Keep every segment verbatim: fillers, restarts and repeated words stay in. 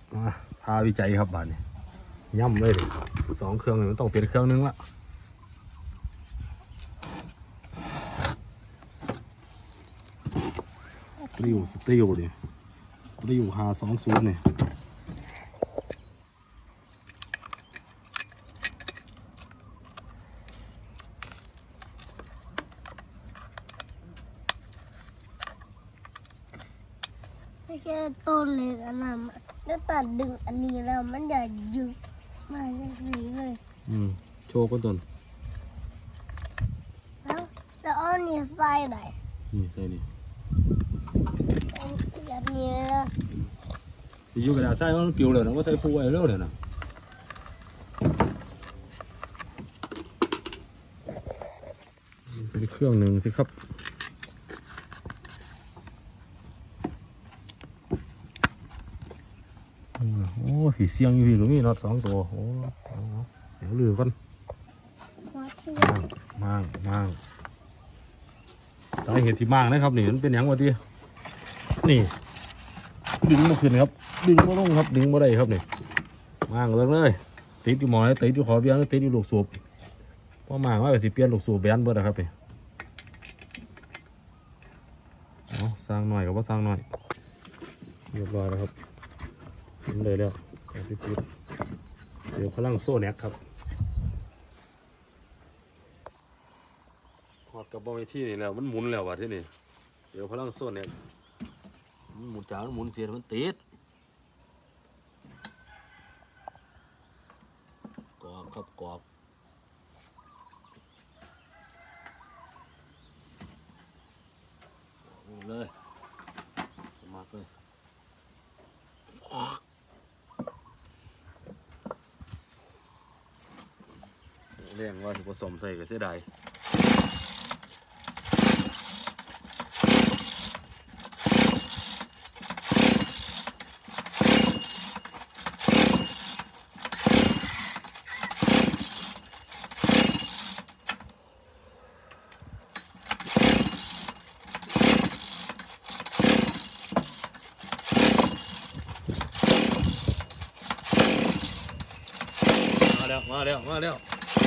มาพาวิจัยครับบ้านนี้ย่ำเลยดิสองเครื่องมันต้องเปลี่ยนเครื่องนึงละสตรีวสตรีวดิสตรีวหาสองศูนย์เนี่ยไม่ใช่ต้นเล็กอันนั้นแล้วตัดดึงอันนี้แล้วมันจะยึดมาจากสีเลยอืมโชว์ก็ต้นแล้วแล้วเอานี่ใส่ไหนนี่ใส่นี่แบบนี้เลยที่อยู่กระดาษใส่มันปิวเลยนะก็ใส่ฟูไว้เร็วเลยนะเป็นเครื่องหนึ่งสิครับโอ้ผีเสียงอยู่พี่หรือมีน็อตสองตัวโอ้เดี๋ยวลือกันมั่งมั่งสาเหตุที่มั่งนะครับนี่มันเป็นอย่างวะที่นี่ดึงมาขึ้นครับดึงมาลงครับดึงมาได้ครับนี่มั่งเลยเลยติดอยู่หมอนติดอยู่ขอเบี้ยติดอยู่ลูกสูบเพราะมั่งว่าสิเปลี่ยนลูกสูบแบนเบิดนะครับนี่เอาสร้างหน่อยกับว่าสร้างหน่อยเรียบร้อยแล้วครับเลยแล้วติดเดี๋ยวพลังโซ่แน็กครับหอดกับบอลที่นี่แล้วมันหมุนแล้วว่ะที่นี่เดี๋ยวพลังโซ่แน็กมันหมุนจากมันหมุนเสียมันติดกรอบครับกรอบเลยสมัครเลยเรื่องว่าจะผสมใส่กับเสียดายมาแล้วมาแล้วมาแล้ว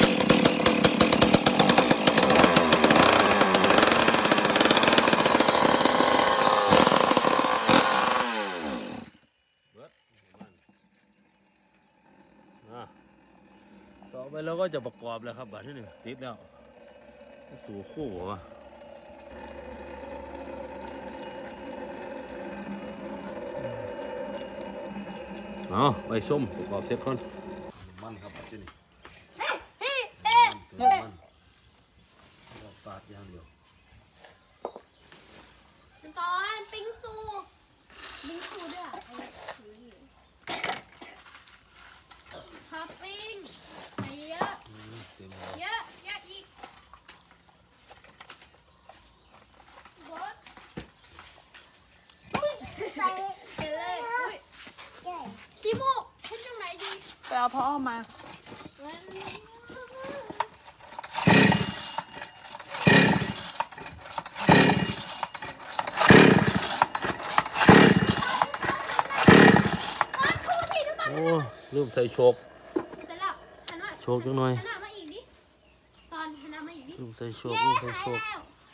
ต่อไปเราก็จะประกอบแล้วครับบัดที่หนึ่งติดแล้วสู่คู่วะเอาไปชมประกอบเสร็จก่อนมันครับบัดที่นี่ปาดอย่างเดียวตอนปิ้งซูปิ้งซูด้วยท็อปปิ้งเยอะเยอะเยอะอีกบดใส่เลยขี้มูกให้ตรงไหนดีไปเอาพ่อมาโอ้ลืมใส่โชกโชกจังหน่อยลืมใส่โชกลืมใส่โชก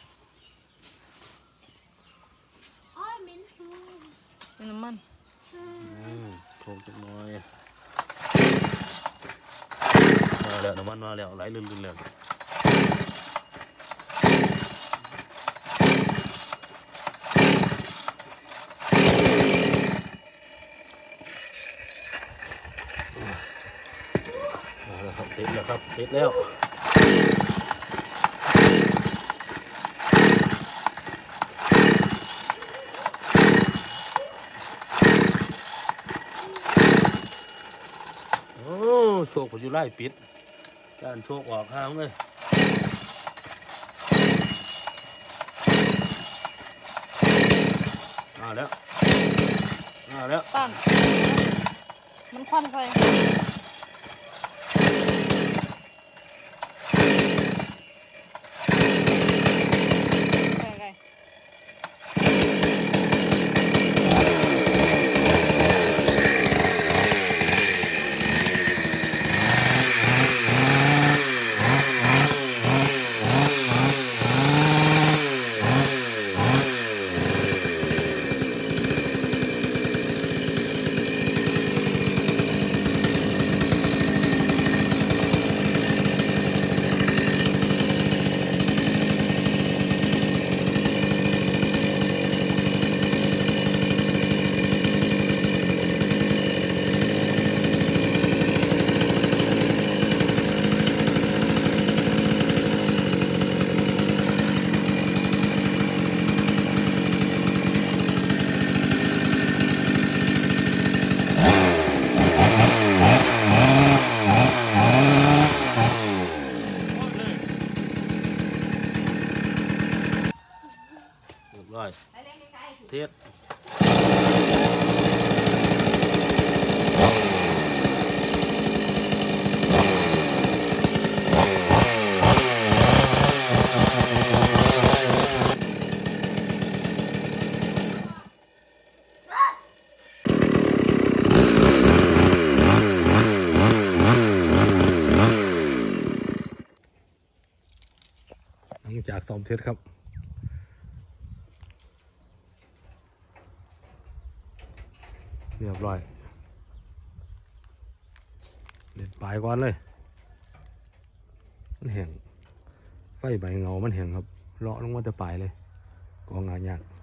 เป็นน้ำมันโชกจังหน่อยมาแล้วน้ำมันมาแล้วไหลลื่นๆเลยติดแล้วครับติดแล้วโอ้โชคอยู่ไล่ปิดการโชคออกห้างเลยมาแล้วมาแล้วตั้นมันควันใส่เทสหลังจากซ้อมเทสครับเรียบร้อยเล่นปลายก่อนเลยมันแห้งไฟใบเงามันแห้งครับเลาะลงมาแต่ปลายเลยกองงานยาก